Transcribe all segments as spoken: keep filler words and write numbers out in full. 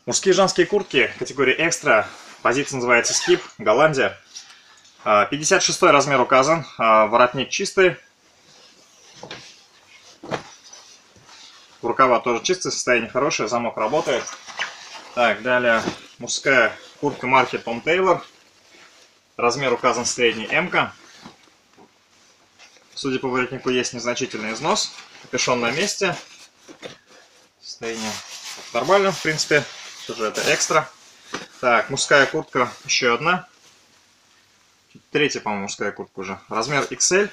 Мужские и женские куртки категории экстра. Позиция называется Skip, Голландия. пятьдесят шестой размер указан. Воротник чистый. Рукава тоже чистые, состояние хорошее, замок работает. Так, далее мужская куртка марки Tom Taylor. Размер указан средний, М-ка. Судя по воротнику, есть незначительный износ. Капюшон на месте. Состояние нормально, в принципе. Тоже это экстра. Так, мужская куртка еще одна. Третья, по-моему, мужская куртка уже. Размер икс эль.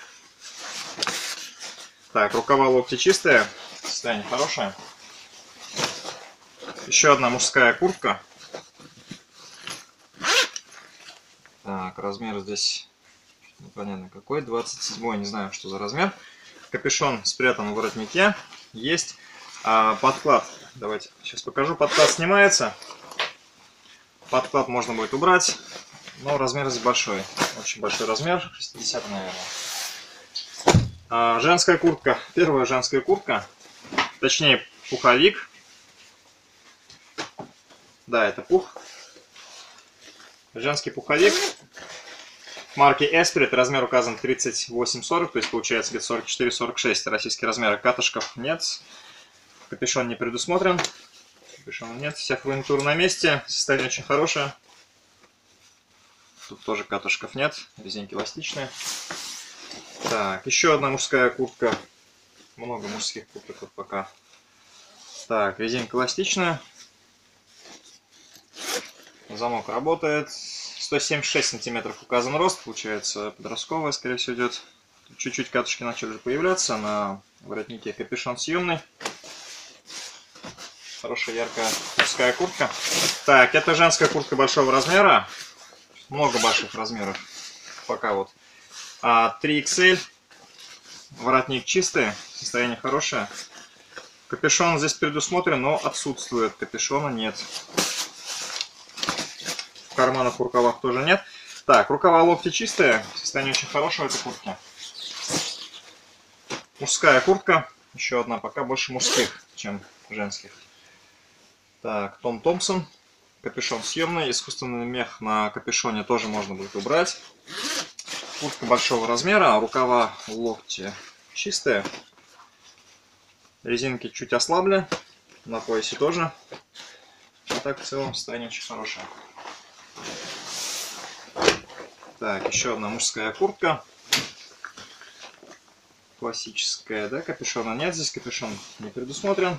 Так, рукава локти чистые. Состояние хорошее. Еще одна мужская куртка. Так, размер здесь непонятно какой. двадцать седьмой, не знаю, что за размер. Капюшон спрятан в воротнике. Есть а, подклад. Давайте сейчас покажу. Подклад снимается. Подклад можно будет убрать. Но размер здесь большой. Очень большой размер. шестьдесят, наверное. А, женская куртка. Первая женская куртка. Точнее, пуховик. Да, это пух. Женский пуховик. Марки Esprit. Размер указан тридцать восемь сорок. То есть получается где-то сорок четыре сорок шесть. Российские размеры. Катышков нет. Капюшон не предусмотрен. Капюшона нет. Вся фурнитура на месте. Состояние очень хорошее. Тут тоже катышков нет. Резинки эластичные. Так, еще одна мужская куртка. Много мужских курток вот пока. Так, резинка эластичная. Замок работает. сто семьдесят шесть сантиметров указан рост. Получается подростковая, скорее всего, идет. Чуть-чуть катышки начали появляться. На воротнике капюшон съемный. Хорошая яркая мужская куртка. Так, это женская куртка большого размера. Много больших размеров. Пока вот. А, три икс эль. Воротник чистый. Состояние хорошее. Капюшон здесь предусмотрен, но отсутствует. Капюшона нет. В карманах, в рукавах тоже нет. Так, рукава локти чистые. Состояние очень хорошее в этой куртке. Мужская куртка. Еще одна. Пока больше мужских, чем женских. Так, Том Томпсон. Капюшон съемный. Искусственный мех на капюшоне тоже можно будет убрать. Куртка большого размера. Рукава локти чистые. Резинки чуть ослабли. На поясе тоже. А так в целом состояние очень хорошее. Так, еще одна мужская куртка. Классическая, да? Капюшона нет. Здесь капюшон не предусмотрен.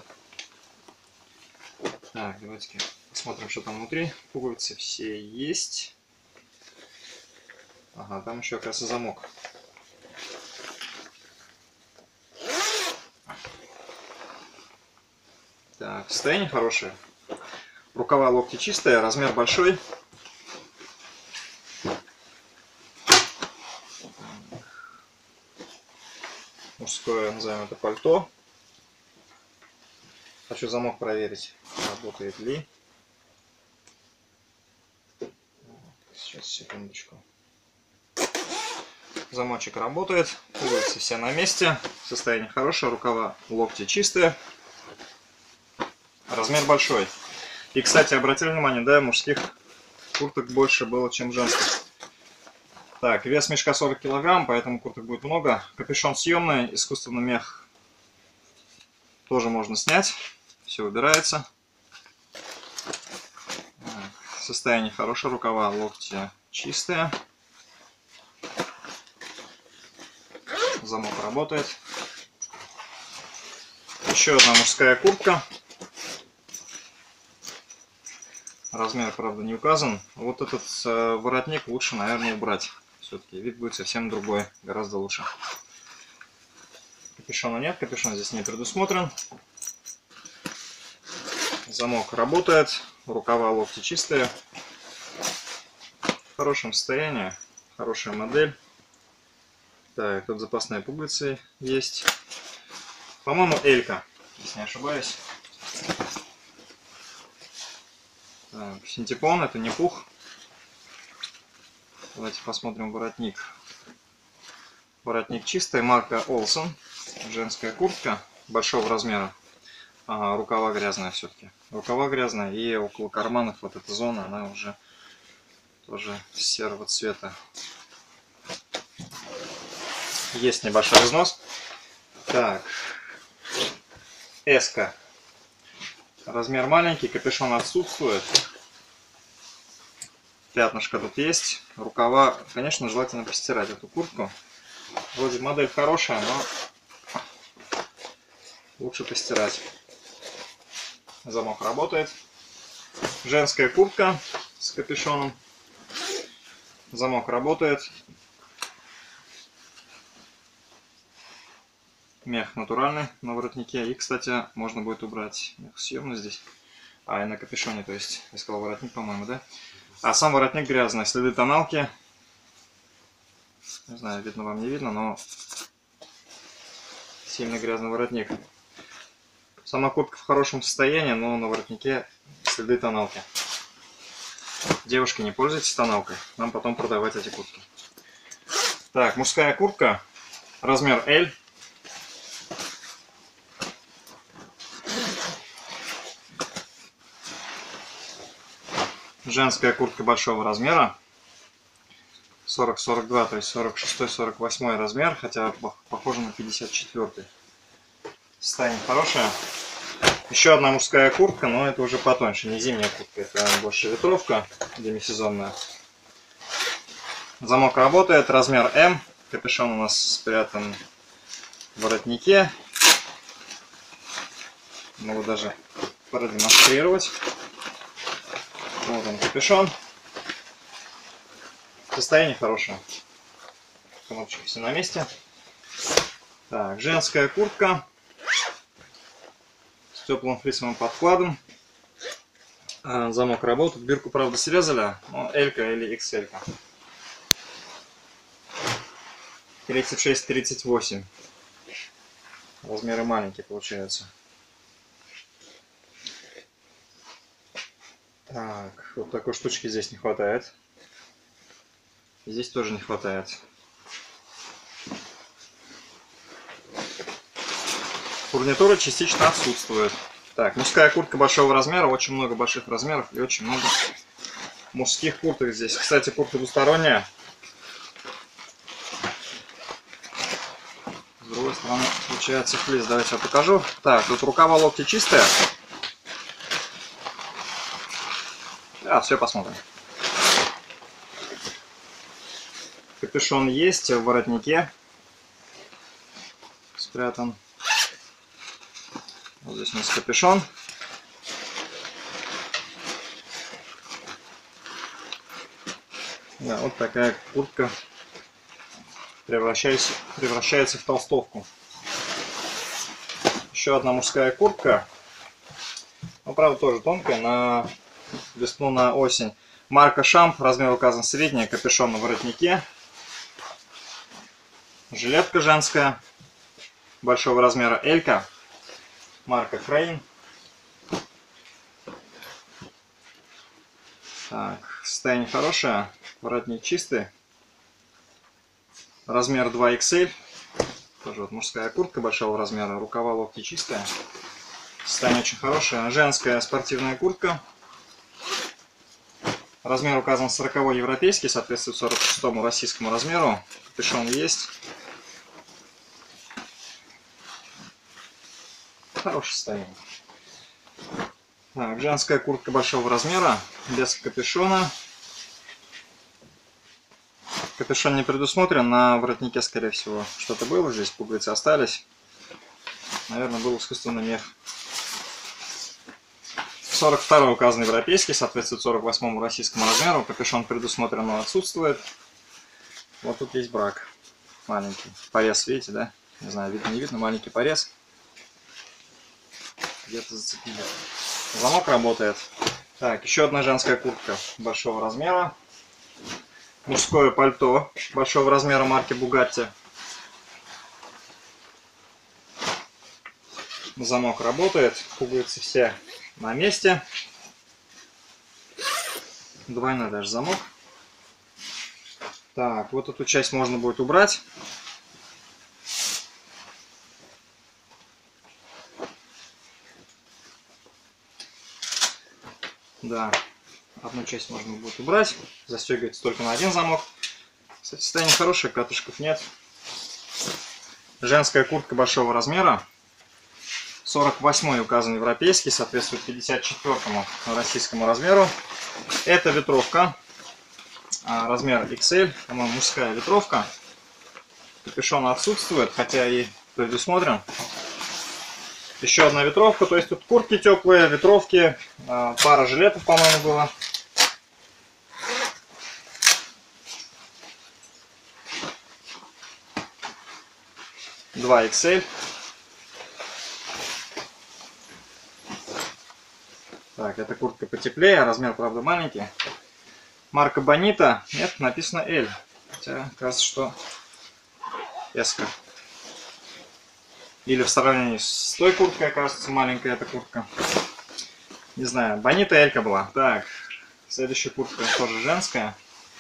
Так, давайте посмотрим, что там внутри. Пуговицы все есть. Ага, там еще, оказывается, замок. Так, состояние хорошее. Рукава локти чистые, размер большой. Мужское, назовем это, пальто. Хочу замок проверить, работает ли. Сейчас, секундочку. Замочек работает. Пуговицы все на месте. Состояние хорошее. Рукава локти чистые. Размер большой. И, кстати, обратили внимание, да, мужских курток больше было, чем женских. Так, вес мешка сорок килограмм, поэтому курток будет много. Капюшон съемный. Искусственный мех тоже можно снять. Все убирается. Состояние хорошее. Рукава локти чистые. Замок работает. Еще одна мужская куртка. Размер, правда, не указан. Вот этот э, воротник лучше, наверное, убрать. Все-таки вид будет совсем другой, гораздо лучше. Капюшона нет, капюшон здесь не предусмотрен. Замок работает. Рукава локти чистые. В хорошем состоянии. Хорошая модель. Так, тут запасные пуговицы есть. По-моему, элька, если не ошибаюсь. Так, синтепон, это не пух. Давайте посмотрим воротник. Воротник чистый, марка Олсен. Женская куртка большого размера. Ага, рукава грязная все-таки. Рукава грязная, и около карманов вот эта зона, она уже тоже серого цвета. Есть небольшой износ. Так. эс-ка. Размер маленький, капюшон отсутствует. Пятнышко тут есть. Рукава, конечно, желательно постирать эту куртку. Вроде модель хорошая, но лучше постирать. Замок работает. Женская куртка с капюшоном. Замок работает. Мех натуральный на воротнике. И, кстати, можно будет убрать мех съемный здесь. А, и на капюшоне, то есть. Я сказал воротник, по-моему, да? А сам воротник грязный. Следы тоналки. Не знаю, видно вам, не видно, но сильно грязный воротник. Сама куртка в хорошем состоянии, но на воротнике следы тоналки. Девушки, не пользуйтесь тоналкой. Нам потом продавать эти куртки. Так, мужская куртка. Размер эль. Женская куртка большого размера. сорок сорок два, то есть сорок шестой сорок восьмой размер, хотя похоже на пятьдесят четвёртый. Состояние хорошее. Еще одна мужская куртка, но это уже потоньше, не зимняя куртка, это больше ветровка демисезонная. Замок работает, размер эм, капюшон у нас спрятан в воротнике. Могу даже продемонстрировать. Вот он, капюшон. Состояние хорошее. Кнопочки все на месте. Так, женская куртка с теплым флисовым подкладом. Замок работает. Бирку, правда, срезали, но эль-ка или икс эль-ка. тридцать шесть тридцать восемь. Размеры маленькие получаются. Так, вот такой штучки здесь не хватает. Здесь тоже не хватает. Фурнитура частично отсутствует. Так, мужская куртка большого размера. Очень много больших размеров и очень много мужских курток здесь. Кстати, куртка двусторонняя. С другой стороны получается флис. Давайте я покажу. Так, тут рукава локти чистые. А, все, посмотрим. Капюшон есть в воротнике. Спрятан. Вот здесь у нас капюшон. Да, вот такая куртка превращается, превращается в толстовку. Еще одна мужская куртка. Ну, правда, тоже тонкая, на весну, на осень. Марка Шамп, размер указан средний, капюшон на воротнике. Жилетка женская, большого размера эль-ка. Марка Крейн. Так, состояние хорошее, воротник чистый. Размер два икс эль. Тоже вот мужская куртка большого размера, рукава локти чистая. Состояние очень хорошее. Женская спортивная куртка. Размер указан сороковой европейский, соответствует сорок шестому российскому размеру. Капюшон есть. Хорошее состояние. Так, женская куртка большого размера, без капюшона. Капюшон не предусмотрен, на воротнике, скорее всего, что-то было. Здесь пуговицы остались. Наверное, был искусственный мех. сорок второй указан европейский, соответствует сорок восьмому российскому размеру. Капюшон предусмотрен, но отсутствует. Вот тут есть брак. Маленький. Порез, видите, да? Не знаю, видно, не видно. Маленький порез. Где-то зацепили. Замок работает. Так, еще одна женская куртка большого размера. Мужское пальто большого размера марки Бугатти. Замок работает. Пуговицы все на месте. Двойной даже замок. Так, вот эту часть можно будет убрать. Да, одну часть можно будет убрать. Застегивается только на один замок. Кстати, состояние хорошее, катышков нет. Женская куртка большого размера. сорок восьмой указан европейский, соответствует пятьдесят четвёртому российскому размеру. Это ветровка. Размер икс эль, по-моему, мужская ветровка. Капюшон отсутствует, хотя и предусмотрен. Еще одна ветровка, то есть тут куртки теплые, ветровки, пара жилетов, по-моему, было. два икс эль. Так, эта куртка потеплее, размер, правда, маленький. Марка Бонита, нет, написано L. Хотя, кажется, что эс. Или в сравнении с той курткой, кажется, маленькая эта куртка. Не знаю, Бонита Элька была. Так, следующая куртка тоже женская.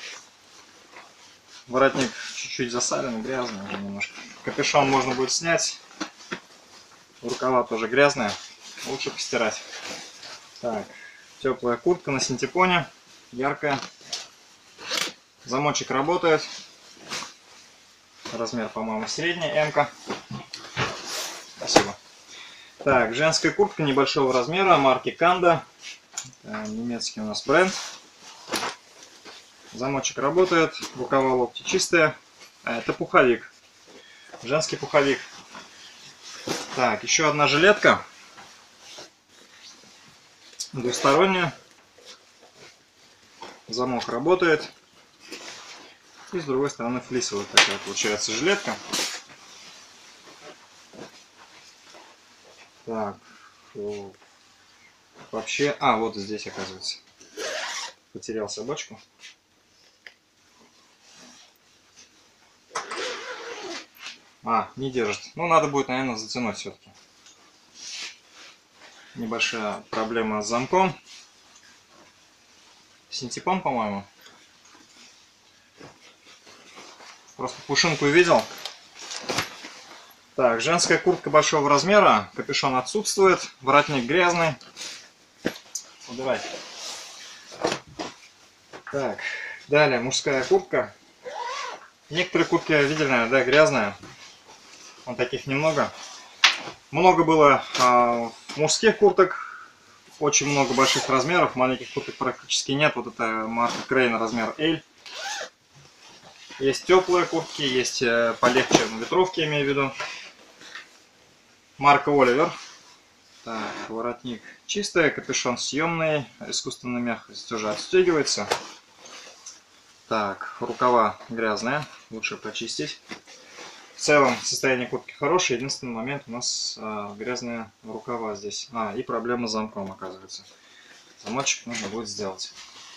Воротник чуть-чуть засален, грязный уже немножко. Капюшон можно будет снять. Рукава тоже грязные. Лучше постирать. Так, теплая куртка на синтепоне. Яркая. Замочек работает. Размер, по-моему, средний, М-ка. Спасибо. Так, женская куртка небольшого размера, марки Канда. Немецкий у нас бренд. Замочек работает, рукава, локти чистые. А, это пуховик. Женский пуховик. Так, еще одна жилетка. Двусторонняя. Замок работает. И с другой стороны флисовая такая получается жилетка. Так. Вообще... А, вот здесь оказывается. Потерял собачку. А, не держит. Ну, надо будет, наверное, затянуть все-таки. Небольшая проблема с замком. Синтепон, по-моему. Просто пушинку видел. Так, женская куртка большого размера. Капюшон отсутствует. Воротник грязный. Убирай. Так, далее мужская куртка. Некоторые куртки видели, наверное, да, грязные. Вот таких немного. Много было э, мужских курток. Очень много больших размеров. Маленьких курток практически нет. Вот это марка Крейна, размер L. Есть теплые куртки, есть э, полегче ветровки, я имею в виду. Марка Оливер. Так, воротник чистый, капюшон съемный, искусственная мягкость уже отстегивается. Так, рукава грязные, лучше почистить. В целом состояние куртки хорошее, единственный момент у нас а, грязные рукава здесь. А, и проблема с замком, оказывается. Замочек нужно будет сделать.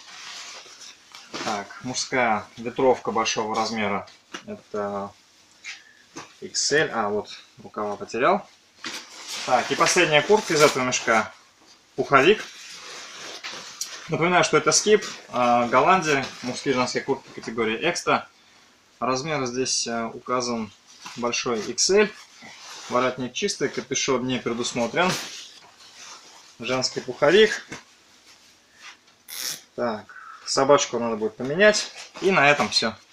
Так, мужская ветровка большого размера. Это икс эль. А, вот, рукава потерял. Так, и последняя куртка из этого мешка. Пуховик. Напоминаю, что это Skip, Голландия. Мужские и женские куртки категории экстра. Размер здесь указан большой икс эль. Воротник чистый, капюшон не предусмотрен. Женский пуховик. Так, собачку надо будет поменять. И на этом все.